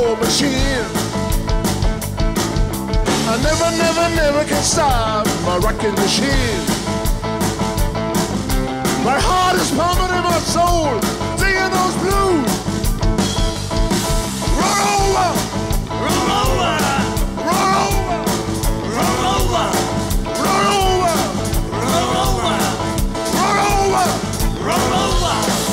roll machine. I never, never, never can stop my rocking machine. My heart is pumping in my soul, singing those blues. Roll over, roll over, roll over, roll over, roll over, roll over, roll over, roll over.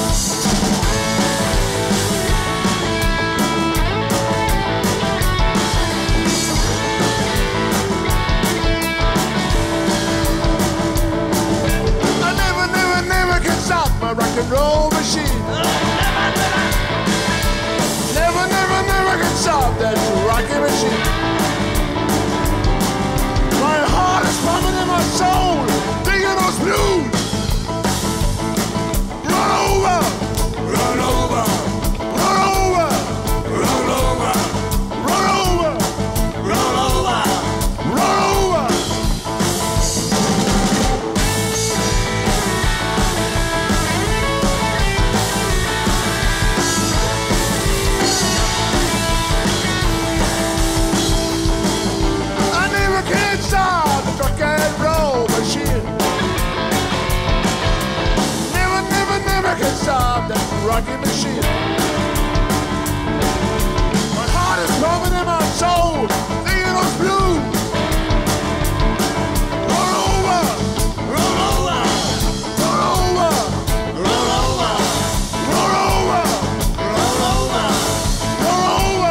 I never, never, never can stop my rock and roll machine. Never, never, never can stop that rocking machine. My heart is pumping in my soul, digging those blues. Run over, run over, run over, run over, run over, run over, run over. Can't stop the rock and roll machine. Never, never, never can stop that rocking machine. My heart is pumping in my soul, singing those blues. Roll over, roll over, roll over, roll over, roll over, roll over, roll over.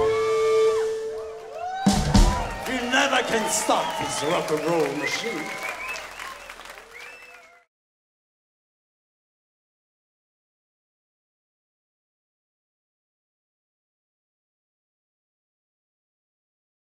You never can stop this rock and roll machine.